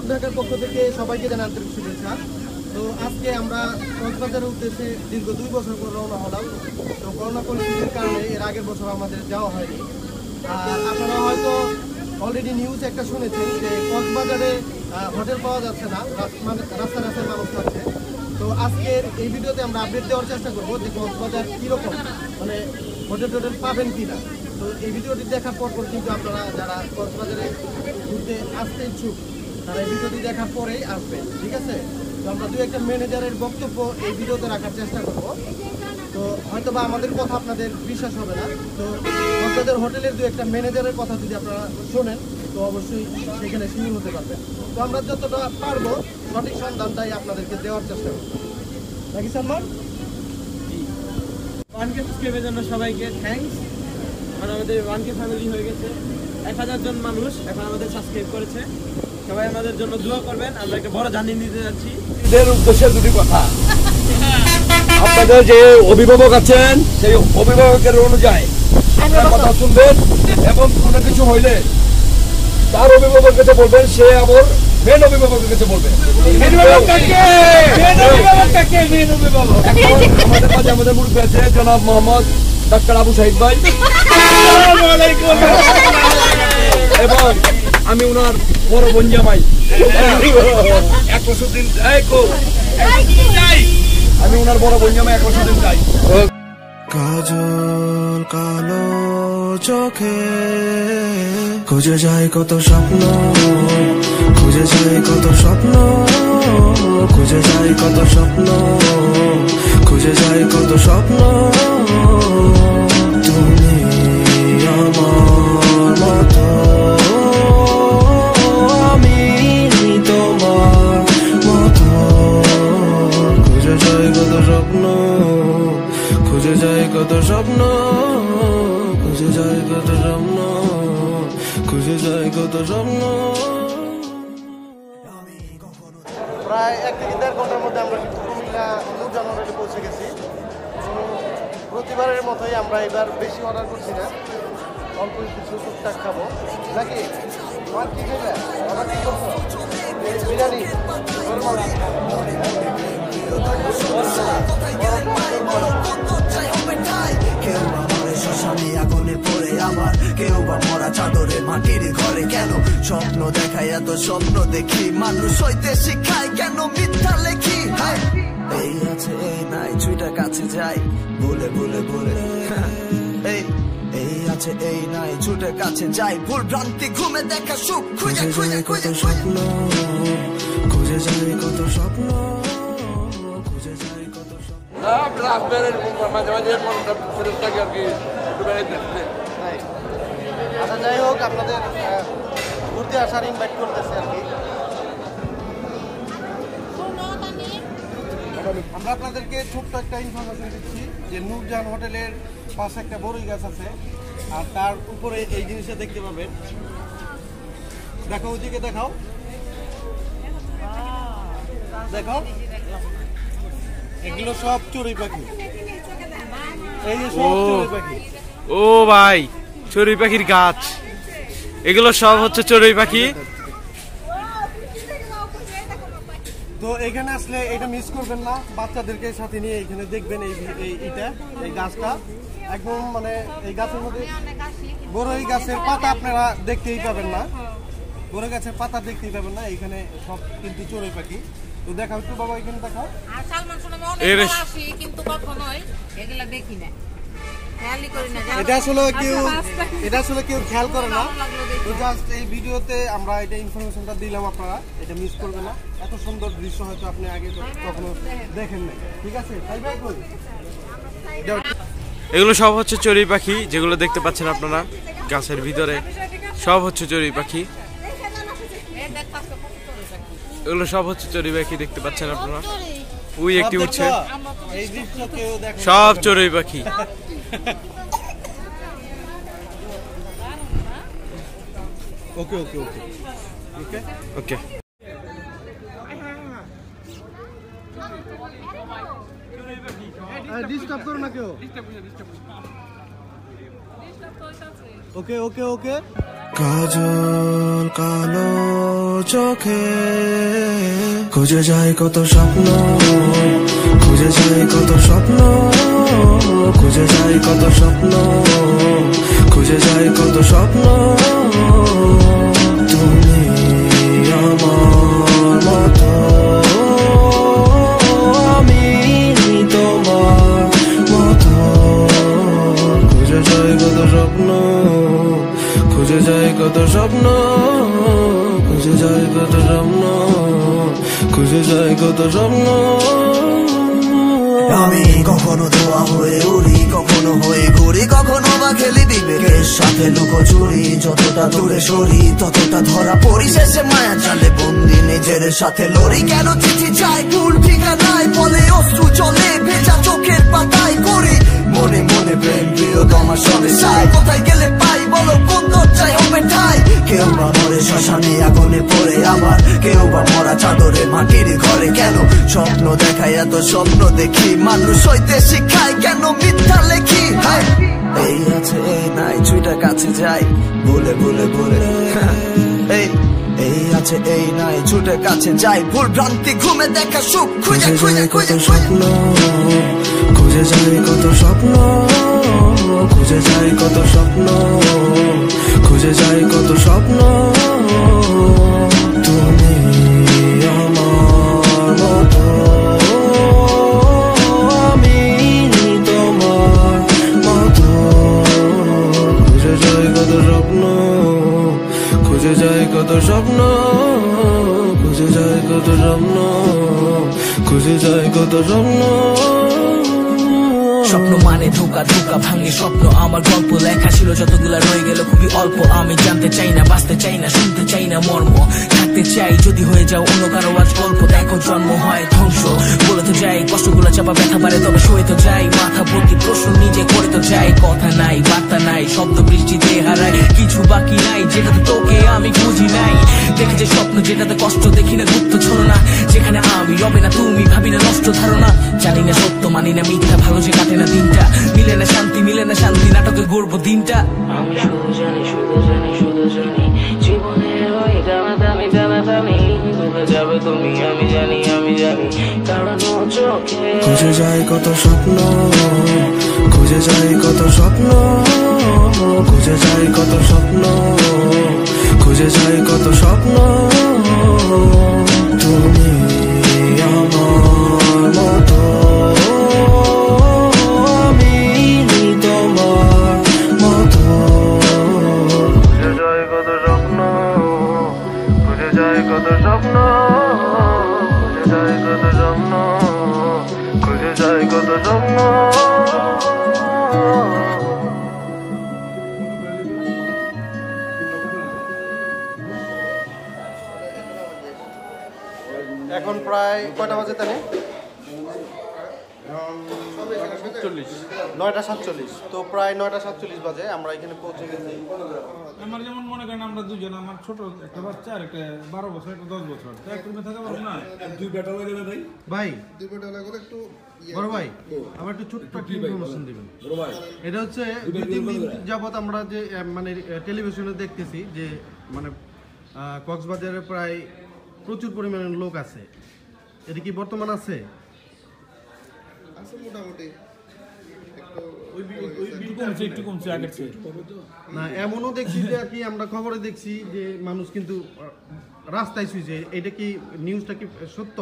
ঢাকার পক্ষ থেকে সবাইকে জানাই আন্তরিক শুভেচ্ছা। তো আজকে আমরা কক্সবাজারের উদ্দেশ্যে দীর্ঘ 2 বছর পর রওনা হলাম। তো করোনা পরিস্থিতির কারণে এর আগের বছর আমাদের যাওয়া হয়নি। আর আপনারা হয়তো অলরেডি নিউজ একটা শুনেছেন যে কক্সবাজারে হোটেল পাওয়া যাচ্ছে না, রাস্তায় রাস্তায় মানুষ থাকছে। তো আজকের এই ভিডিওতে আমরা আপডেট দেওয়ার চেষ্টা করবো যে কক্সবাজার কীরকম, মানে হোটেল টোটেল পাবেন কিনা। তো এই ভিডিওটি দেখার পর কিন্তু আপনারা যারা কক্সবাজারে ঘুরতে আসতে ইচ্ছুক তারা এই ভিডিওটি দেখার পরেই আসবেন, ঠিক আছে? তো আমরা 2-1টা ম্যানেজারের বক্তব্য এই ভিডিওতে রাখার চেষ্টা করব। তো হয়তো বা আমাদের কথা আপনাদের বিশ্বাস হবে না, তো আপনাদের হোটেলের 2-1টা ম্যানেজারের কথা যদি আপনারা শোনেন তো অবশ্যই সেখানে শিওর হতে পারবেন। তো আমরা যতটা পারবো সঠিক সন্ধানটাই আপনাদেরকে দেওয়ার চেষ্টা করব। নাকি সালমান? ওয়ানকে সাবস্ক্রাইবের জন্য সবাইকে থ্যাঙ্কস। কারণ আমাদের ওয়ানকে ফ্যামিলি হয়ে গেছে, 1000 জন মানুষ এখন আমাদের সাবস্ক্রাইব করেছে। সবাই আমাদের জন্য দোয়া করবেন। আমরা একটা বড় জার্নি নিতে যাচ্ছি। এদের উদ্দেশ্যে দুটি কথা, আপনাদের যে অভিভাবক আছেন সেই অভিভাবকের অনুযায়ী আপনার কথা শুনবেন এবং কোনো কিছু হইলে তার অভিভাবকের কাছে বলবেন, সে আবার মেন অভিভাবকের কাছে বলবেন। আমাদের মাঝে আমাদের মুরব্বী আছে জনাব মোহাম্মদ ডাক্তার আবু সাহিদ ভাই, এবং আমি ওনার বড় বোন জামাই। আমি ওনার বড় বোন জামাই 1 বছর দিন যাই। কাজল কালো চোখে খুঁজে যায় কত স্বপ্ন, খুঁজে যায় কত স্বপ্ন, খুঁজে যায় কত স্বপ্ন, খুঁজে যায় কত স্বপ্ন। তুমি আমার মতো, আমি তোমার মতো, খুঁজে যায় কত স্বপ্ন, খুঁজে যায় কত স্বপ্ন, খুঁজে যায় কত স্বপ্ন, খুঁজে যায় কত স্বপ্ন। প্রায় 1 থেকে 1.5 ঘন্টার মধ্যে আমরা কিন্তু কুমিল্লা নূরজাহান হোটেলে পৌঁছে গেছি। প্রতিবারের মতোই আমরা এবার বেশি অর্ডার করছি না, অল্প কিছু টুকটাক খাবো। নাকি তোমার কি খাবে? অর্ডার কি করছো? বিরিয়ানি, কেউ বা মরে শ্মশানে আগুনে পড়ে, আবার কেউ বা মরা চাদরে মাটির ঘরে। কেন স্বপ্ন দেখায় এত স্বপ্ন দেখি, মানুষ হইতে শিখায় কেন মিথ্যা লেখি। এই আছে এই নাই ছুইটা কাছে যাই বলে বলে বলে, এই আছে এই নাই ছুটে কাছে যাই, ভুল ভ্রান্তি ঘুমে দেখা সুখ খুঁজে খুঁজে খুঁজে স্বপ্ন, খুঁজে যায় কত স্বপ্ন, খুঁজে যায় কত স্বপ্ন। আচ্ছা, যাই হোক, আপনাদের ঘুরতে আসার ইনভাইট করতেছে আর কি। আমরা আপনাদেরকে ছোট্ট একটা ইনফরমেশন দিচ্ছি যে নূরজাহান হোটেলের পাশে একটা বড়ই গাছ আছে, আর তার উপরে এই জিনিসটা দেখতে পাবেন। দেখো, ওইদিকে দেখাও, দেখো, এগুলো সব চড়ুই পাখি। এই যে সব চড়ুই পাখি। ও ভাই, চড়ুই পাখির গাছ, এগুলো সব হচ্ছে চড়ুই পাখি। তো এখানে আসলে এটা মিস করবেন না, বাচ্চাদেরকে সাথে নিয়ে এখানে দেখবেন এই গাছটা একদম, মানে এই গাছের মধ্যে বড়ই গাছের পাতা আপনারা দেখতেই পাবেন না, বড়ই গাছের পাতা দেখতেই পাবেন না। এখানে সব কিন্তু চড়ুই পাখি। তো দেখাও একটু বাবা, এখানে দেখাও। আর সালমান শুনে অনেক আসি কিন্তু কখনোই এগুলা দেখি না, খেয়ালই করি না। এটা আসলে কেউ খেয়াল করে না। তো জাস্ট এই ভিডিওতে আমরা এটা ইনফরমেশনটা দিলাম, আপনারা এটা মিস করবেন না। এত সুন্দর দৃশ্য হয়তো আপনি আগে কখনো দেখেন না, ঠিক আছে? তাই ভাই, এগুলো সব হচ্ছে চড়ুই পাখি, যেগুলো দেখতে পাচ্ছেন আপনারা গাছের ভিতরে, সব হচ্ছে চড়ুই পাখি। এগুলো সব হচ্ছে চড়ুই পাখি, দেখতে পাচ্ছেন আপনারা। ওই একটি উঠছে, সব চড়ুই পাখি। ওকে ওকে ওকে ওকে ওকে। ডিস্টার্ব করো না কেউ। ওকে ওকে ওকে। কাজল কালো চোখে খুঁজে যায় কত স্বপ্ন, খুঁজে যায় কত স্বপ্ন, খুঁজে যায় কত স্বপ্ন, খুঁজে যায় কত স্বপ্ন। তুমি আমার মতো, আমি তোমার মতো, খুঁজে যায় কত স্বপ্ন, খুঁজে যায় কত স্বপ্ন, খুঁজে যায় কত স্বপ্ন, খুঁজে যায় কত স্বপ্ন। আমি কখনো ধোয়া হয়ে উড়ি, কখনো হয়ে ঘুরি, কখনো বা খেলি বিবেকের সাথে লুকোচুরি। যতটা দূরে সরি ততটা ধরা পড়ি, শেষে মায়া চালে বন্দি নিজের সাথে লড়ি। কেন চিঠি চাই ভুল ঠিকানায়, বলে অশ্রু চলে ভেজা চোখের পাতায় করি। মনে মনে প্রেম প্রিয় তোমার সবে চাই, কোথায় গেলে পাই বলো কোন দরজায় হবে ঠাই। কেউ বা মরে শ্মশানে আগুনে পড়ে, আবার কেউ বা মরা চাদরে মাটির ঘরে। কেন স্বপ্ন দেখায় এত স্বপ্ন দেখি, মানুষ হইতে শিখায় কেন মিথ্যা লেখি। এই আছে এই নাই ছুঁটা কাছে যাই, ভুলে ভুলে ভুলে এই আছে এই নাই ছুটে কাছে যাই। ভুল ভ্রান্তি ঘুমে দেখা সুখ খুঁজে খুঁজে খুঁজে স্বপ্ন, খুঁজে যায় কত স্বপ্ন, খুঁজে যায় কত স্বপ্ন, খুঁজে যায় কত স্বপ্ন। তুমি আমার মতো, আমি তোমার মতো, খুঁজে যায় কত স্বপ্ন, খুঁজে যায় কত স্বপ্ন, খুঁজে যায় কত স্বপ্ন, খুঁজে যায় কত স্বপ্ন। স্বপ্ন মানে ধোকা, ধোকা ভাঙে স্বপ্ন। আমার গল্প লেখা ছিল যতগুলা রয়ে গেল খুবই অল্প। আমি জানতে চাই না, বাঁচতে চাই না, শুনতে চাই না মর্ম। থাকতে চাই যদি হয়ে যাও অন্য কারো আজ গল্প। দেখো জন্ম হয় ধ্বংস, বলে তো যাই কষ্টগুলো চাপা ব্যথা পারে, তবে সয়ে তো যাই। মাথা ভর্তি প্রশ্ন নিজে করে তো যাই, কথা নাই বার্তা নাই, শব্দ বৃষ্টিতে হারাই। কিছু বাকি নাই যেটাতে তোকে আমি খুঁজি নাই। দেখে যে স্বপ্ন যেটাতে কষ্ট দেখি না, গুপ্ত ছলো না, যেখানে আমি রবে না তুমি, ভাবি না নষ্ট ধারণা। জানি না সত্য মানি না মিথ্যা, ভালো যে কাটে না দিনটা, মিলে না শান্তি মিলে না শান্তি, নাটকে গড়ব দিনটা। আমি শুধু জানি শুধু জানি শুধু জানি, জীবনের ওই দামি দামি দামি ডুবে যাবে তুমি, আমি জানি আমি জানি। কারণ চোখে খুঁজে যায় কত স্বপ্ন, খুঁজে যায় কত স্বপ্ন, খুঁজে যায় কত স্বপ্ন, খুঁজে যায় কত স্বপ্ন। তুমি আমার মতো, আমি তোমার মতো, খুঁজে যায় কত স্বপ্ন, খুঁজে যায় কত স্বপ্ন, খুঁজে যায় কত স্বপ্ন, খুঁজে যায় কত স্বপ্ন। এখন প্রায় কয়টা বাজে তাহলে? 9:47। তো প্রায় 9:47 বাজে আমরা এখানে পৌঁছে গেছি। আমার যেমন মনে করেন আমরা দুজন, আমার ছোট একটা বাচ্চা আর একটা 12 বছর, একটা 10 বছর, তো এক রুমে থাকা পারবো না। দুই বেটা হয়ে গেলে ভাই, ভাই বড় ভাই আমার একটু ছোট্ট একটা ইনফরমেশন দিবেন। ভাই এটা হচ্ছে 2-3 দিন যাবত আমরা যে মানে টেলিভিশনে দেখতেছি যে মানে কক্সবাজারে প্রায় প্রচুর পরিমাণে লোক আছে, এটা কি বর্তমান আছে? মোটামুটি একটু কমছে আগের চেয়ে। না এমনও দেখছি যে আর কি আমরা খবরে দেখছি যে মানুষ কিন্তু রাস্তায় শুয়েছে, এটা কি নিউজটা কি সত্য?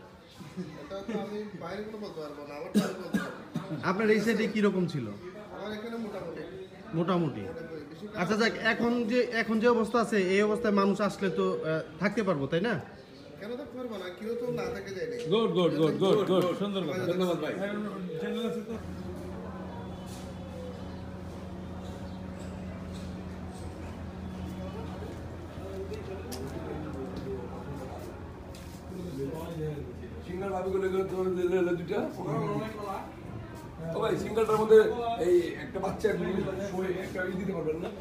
আপনার এই সাইডে কিরকম ছিল? মোটামুটি। আচ্ছা যাক, এখন যে অবস্থা আছে এই অবস্থায় মানুষ আসলে তো থাকতে পারবো, তাই না? কেন থাকতে পারবো না, কেউ তো না থাকে যায় না। Good good good good good, সুন্দর কথা, ধন্যবাদ ভাই। চ্যানেল আছে তো? সিঙ্গেল ভাবি গুলো দুইটা ও ভাই, সিঙ্গেলটার মধ্যে এই একটা বাচ্চা একটা দিতে পারবেন না?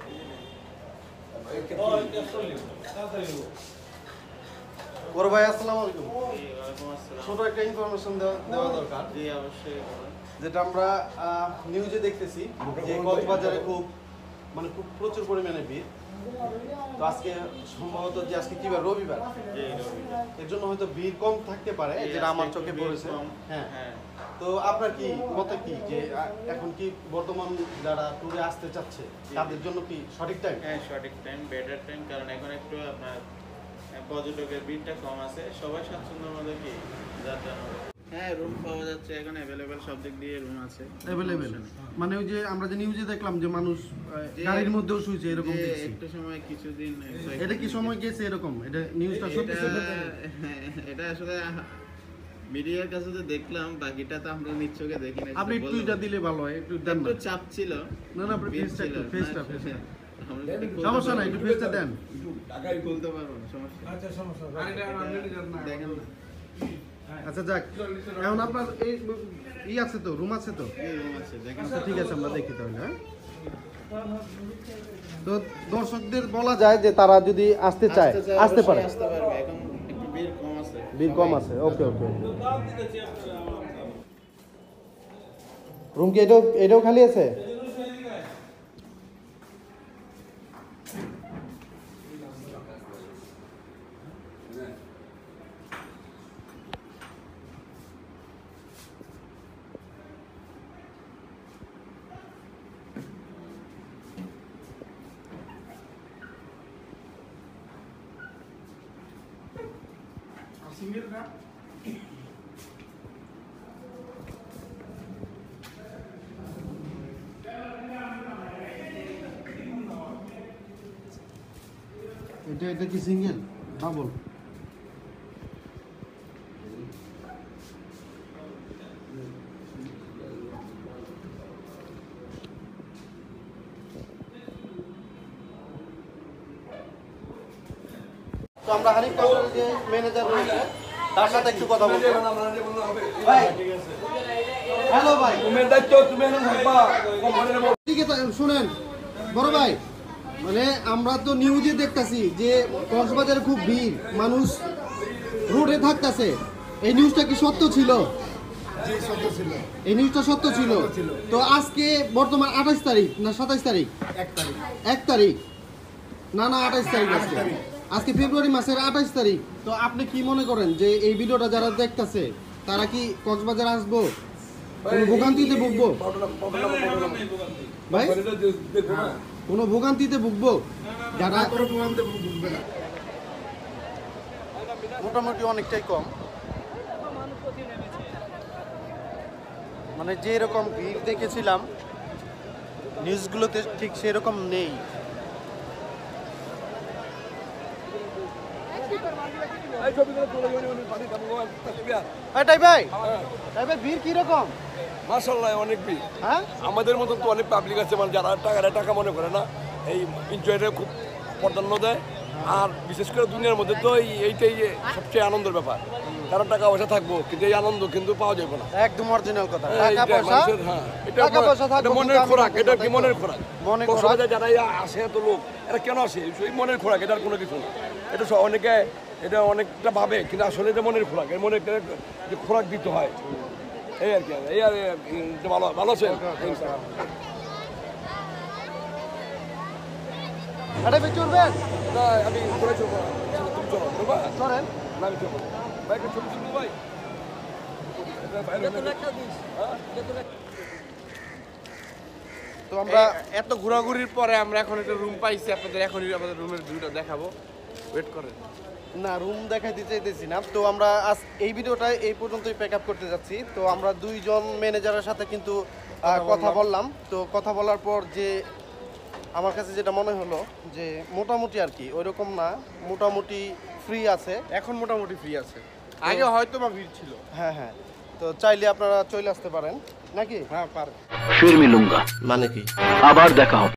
বড় ভাই আসসালামু আলাইকুম। ছোট একটা ইনফরমেশন দেওয়া দরকার, যেটা আমরা নিউজে দেখতেছি যে কক্সবাজারে খুব প্রচুর পরিমাণে ভিড়। তো আজকে সম্ভবত যে আজকে কি বার, রবিবার, এর জন্য হয়তো ভিড় কম থাকতে পারে, যেটা আমার চোখে পড়েছে। হ্যাঁ, তো আপনার কি মতে কি যে এখন কি বর্তমান যারা ট্যুরে আসতে চাচ্ছে তাদের জন্য কি সঠিক টাইম? হ্যাঁ, সঠিক টাইম, বেটার টাইম, কারণ এখন একটু আপনার পর্যটকের ভিড়টা কম আছে, সবাই স্বাচ্ছন্দ্যের মধ্যে কি যাত্রা। হ্যাঁ, রুম পাওয়া যাচ্ছে এখন অ্যাভেলেবেল, সব দিক দিয়ে রুম আছে অ্যাভেলেবেল। মানে ওই যে আমরা যে নিউজে দেখলাম যে মানুষ গাড়ির মধ্যেও শুয়েছে, এরকম দেখছি। একটা সময় কিছুদিন এটা কি সময় গেছে এরকম? এটা নিউজটা সত্যি ছিল? এটা আসলে মিডিয়ার কাছে তো দেখলাম, বাকিটা তো আমরা নিচ্ছকে দেখি না। আপনি একটু এটা দিলে ভালো হয়, একটু দেন। একটু চাপ ছিল। না না, আপনি ফেসটা সমস্যা নাই, একটু ফেসটা দেন। টাকাই বলতে পারবো না, সমস্যা। আচ্ছা, সমস্যা দেখেন না। আচ্ছা যাক, এখন আপনার এই আছে তো, রুম আছে তো? রুম আছে, দেখেন। আচ্ছা ঠিক আছে, আমরা দেখি তাহলে। হ্যাঁ, তো দর্শকদের বলা যায় যে তারা যদি আসতে চায় আসতে পারে। আসতে পারবে, এখন একটু ভিড় কম আছে। ভিড় কম আছে, ওকে ওকে। রুম কি এটাও খালি আছে? এটা কি সিঙ্গেল ডাবল? তো আমরা হানিফ কাউন্টারের যে ম্যানেজার রয়েছে তার সাথে একটু কথা বলবো। ভাই, হ্যালো ভাই, তুমি দায়িত্ব, তুমি এখন থাকবা। ঠিক আছে, শুনেন বড় ভাই, মানে আমরা তো নিউজে দেখতাছি যে কক্সবাজারে খুব ভিড়, মানুষ রোডে থাকতেছে। এই নিউজটা কি সত্য ছিল? এই নিউজটা সত্য ছিল। তো আজকে বর্তমান 28 তারিখ না 27 তারিখ? 1 তারিখ না না 28 তারিখ আজকে ফেব্রুয়ারি মাসের 28 তারিখ। তো আপনি কি মনে করেন যে এই ভিডিওটা যারা দেখতেছে তারা কি কক্সবাজার আসবো, কোনো ভোগান্তিতে ভুগবো? ভাই, কোনো ভোগান্তিতে ভুগবো? যারা মোটামুটি অনেকটাই কম, মানে যে রকম ভিড় দেখেছিলাম নিউজগুলোতে ঠিক সেরকম নেই। ভিড় কিরকম? মাশাআল্লাহ, অনেক ভিড়। হ্যাঁ, আমাদের মতন তো অনেক পাবলিক আছে, মানে যারা টাকা মনে করে না, এই এনজয়টা খুব প্রাধান্য দেয়। আর বিশেষ করে দুনিয়ার মধ্যে তো এইটাই সবচেয়ে আনন্দের ব্যাপার। কারণ টাকা পয়সা থাকবো কিন্তু এই আনন্দ কিন্তু পাওয়া যাবে না। একদম অরিজিনাল কথা। এটা মনের খোরাক, এটা কি মনের খোরাক। কক্সবাজার যারা আসে এত লোক, এরা কেন আসে? এই মনের খোরাক, এটার কোনো কিছু না। এটা অনেকে এটা অনেকটা ভাবে, কিন্তু আসলে এটা মনের খোরাক। এর মনে যে খোরাক দিতে হয়, এই আর কি। এই আর ভালো ভালো আছে। চলবেন না, আমি ঘুরে চলবো। তুমি চলো, চলেন। না, আমি চলবো। ভাই, একটা ছবি শুনবো ভাই। তো আমরা এত ঘোরাঘুরির পরে আমরা এখন একটা রুম পাইছি, আপনাদের এখনই আমাদের রুমের ভিউটা দেখাবো, ওয়েট করেন। না, রুম দেখাইতে চাইতেছি না। তো আমরা আজ এই ভিডিওটা এই পর্যন্তই প্যাক আপ করতে যাচ্ছি। তো আমরা দুইজন ম্যানেজারের সাথে কিন্তু কথা বললাম। তো কথা বলার পর যে আমার কাছে যেটা মনে হলো যে মোটামুটি আর কি ওইরকম না, মোটামুটি ফ্রি আছে এখন, মোটামুটি ফ্রি আছে। আগে হয়তো বা ভিড় ছিল। হ্যাঁ হ্যাঁ, তো চাইলে আপনারা চলে আসতে পারেন নাকি? হ্যাঁ, পারে। फिर मिलूंगा মানে কি? আবার দেখা হবে।